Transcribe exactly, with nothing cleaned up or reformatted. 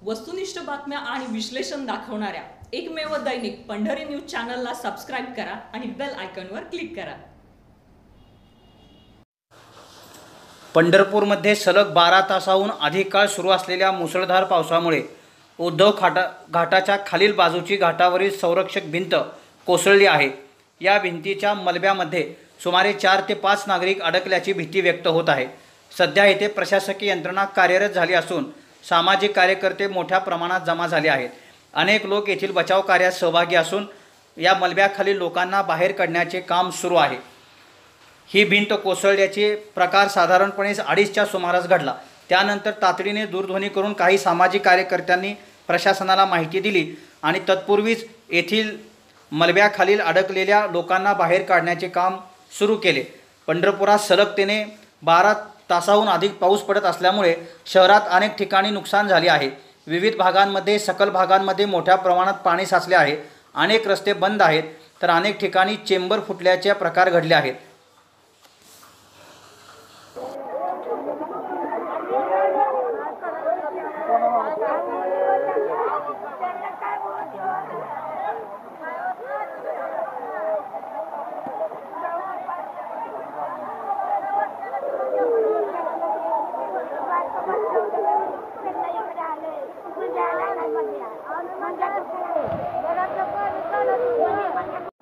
वस्तुनिष्ठ बातम्या आणि विश्लेषण दाखवणाऱ्या एकमेव दैनिक पंढरी न्यूज चॅनलला सबस्क्राईब करा आणि बेल आयकॉनवर क्लिक करा। पंढरपूरमध्ये सलग बारा तासाहून अधिक काळ सुरू असलेल्या मुसळधार पावसामुळे उद्धव घाटा घाटाच्या खालील बाजूची घाटावरील संरक्षक भिंत कोसळली आहे। या भिंतीच्या मलब्यामध्ये सुमारे चार ते पाच नागरिक अडकल्याची भीती व्यक्त होत आहे। सध्या येथे प्रशासकीय यंत्रणा कार्यरत झाली असून सामाजिक कार्यकर्ते मोठ्या प्रमाणात जमा झाले आहेत। अनेक लोक येथील बचाव कार्यात सहभागी असून या मलब्याखालील लोकांना बाहेर काढण्याचे काम सुरू आहे। ही भिंत कोसळल्याचे प्रकार साधारणपणे अडीचच्या सुमारास घडला। त्यानंतर तातडीने दूरध्वनी करून काही सामाजिक कार्यकर्त्यांनी प्रशासनाला माहिती दिली आणि तत्पूर्वीच येथील मलब्याखालील अडकलेल्या लोकांना बाहेर काढण्याचे काम सुरू केले। पंढरपुरात सलगतेने बारा तासाहून अधिक पाऊस पडत असल्यामुळे शहरात अनेक ठिकाणी नुकसान झाले आहे। विविध भागांमध्ये सखल भागांमध्ये मोठ्या प्रमाणात पाणी साचले आहे। अनेक रस्ते बंद आहेत तर अनेक ठिकाणी चेंबर फुटल्याचे प्रकार घडले आहेत। Jangan, jangan, jangan.